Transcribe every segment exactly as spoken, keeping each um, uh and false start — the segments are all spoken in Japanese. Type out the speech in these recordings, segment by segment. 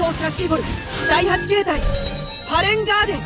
シャッキボルだいはち形態ハレンガーデン。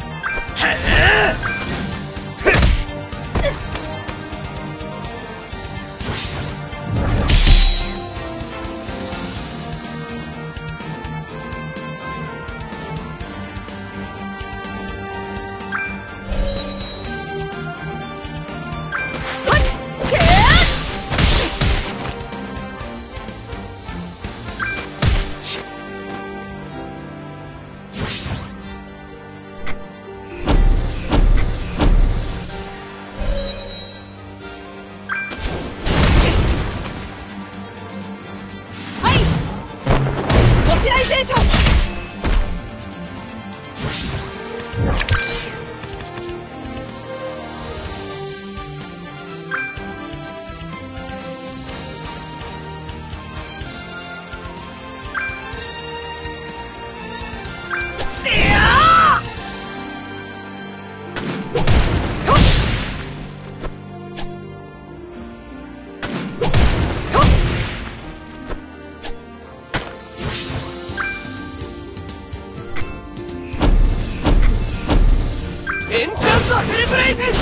エンチャントセレブレイティ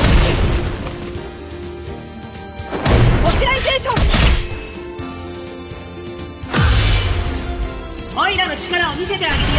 モチライゼーション。オイラの力を見せてあげるよ。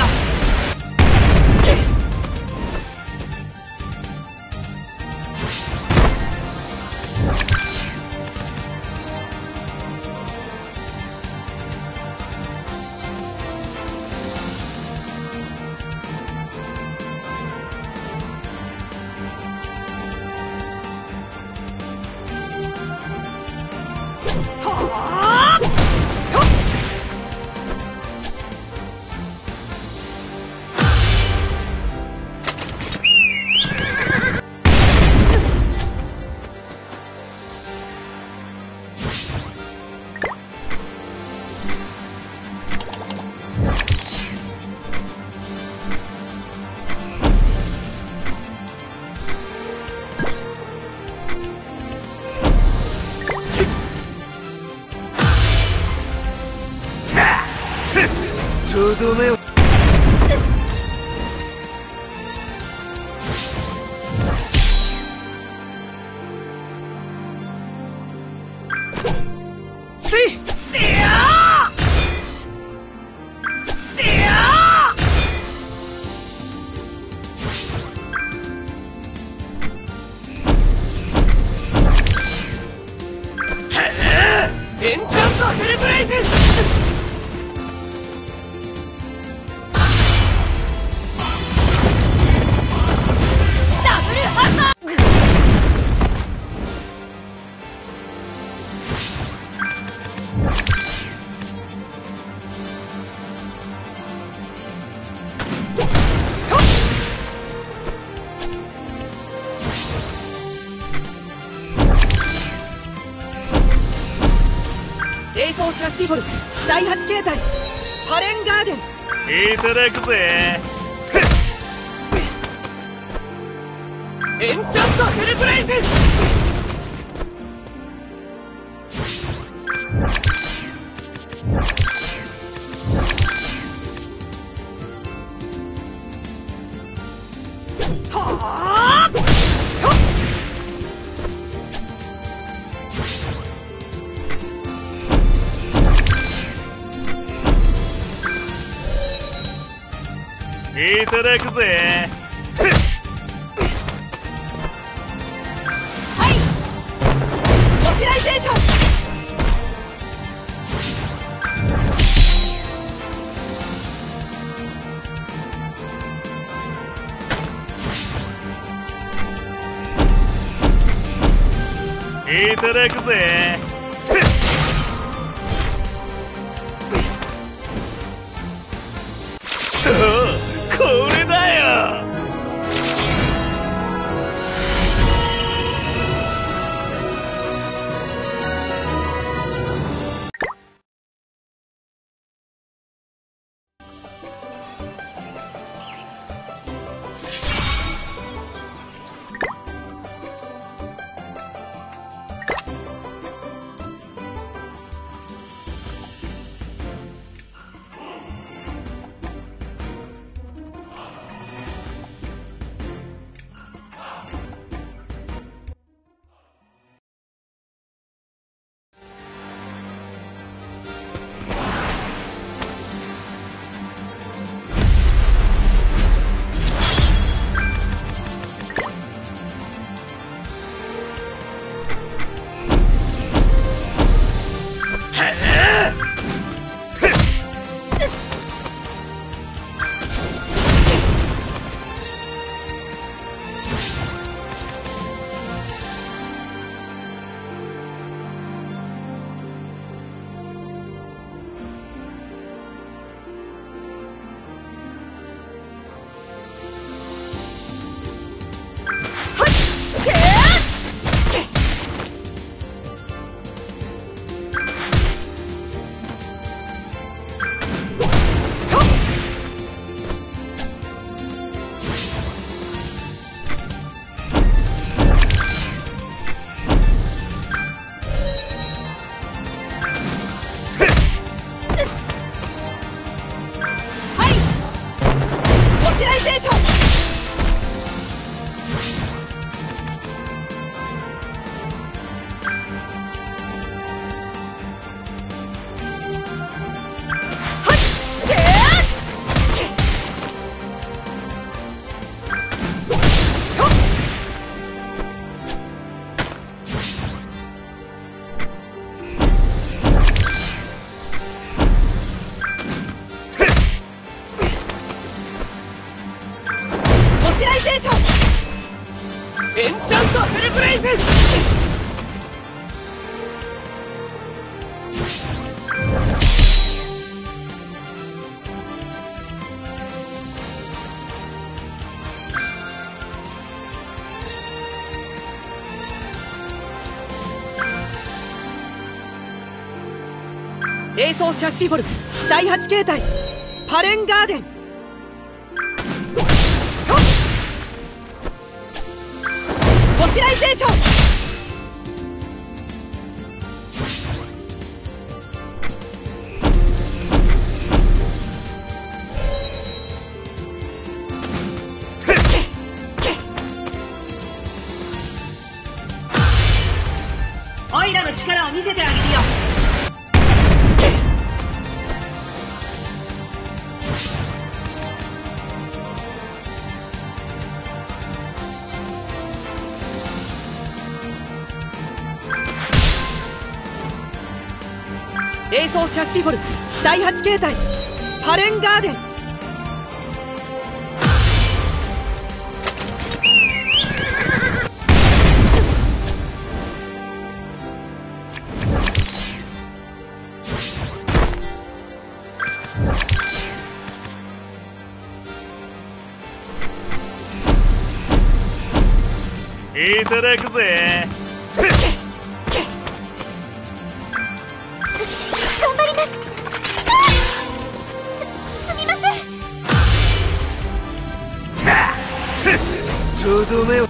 とどめをせいエンチャントセレブレイティエイソーシャッキーボルだいはち形態ハレンガーデン。 いただくぜ。 エンチャントセレブレイティいただくぜ。 はいモチライゼーション。 いただくぜ。そうこれだよ。 エンチャントヘルブレイズ。エイソーシャスティボルだいはち形態パレンガーデン。ポチライゼーション。オイラの力を見せてあげるよ。エイソーシャスティボルだいはち形態パレンガーデン。 いただくぜ。 頑張ります。す、すみません。 とどめを。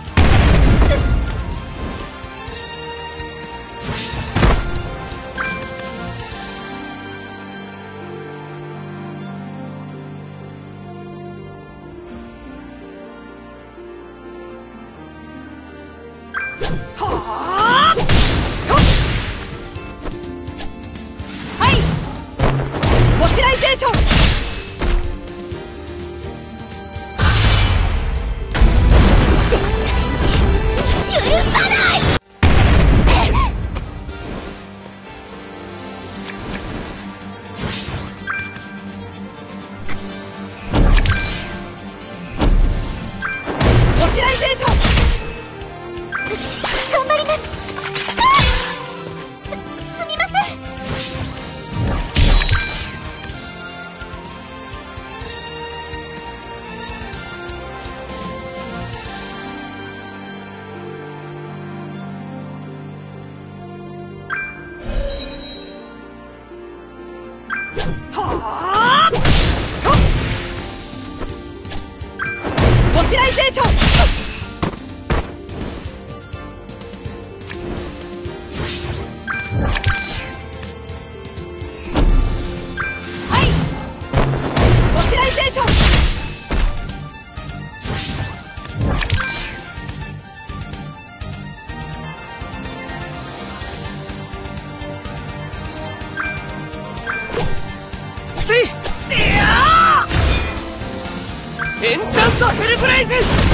ポチライゼーション。はいポチライゼーション。ついいやーエンチャントヘルブレイズ。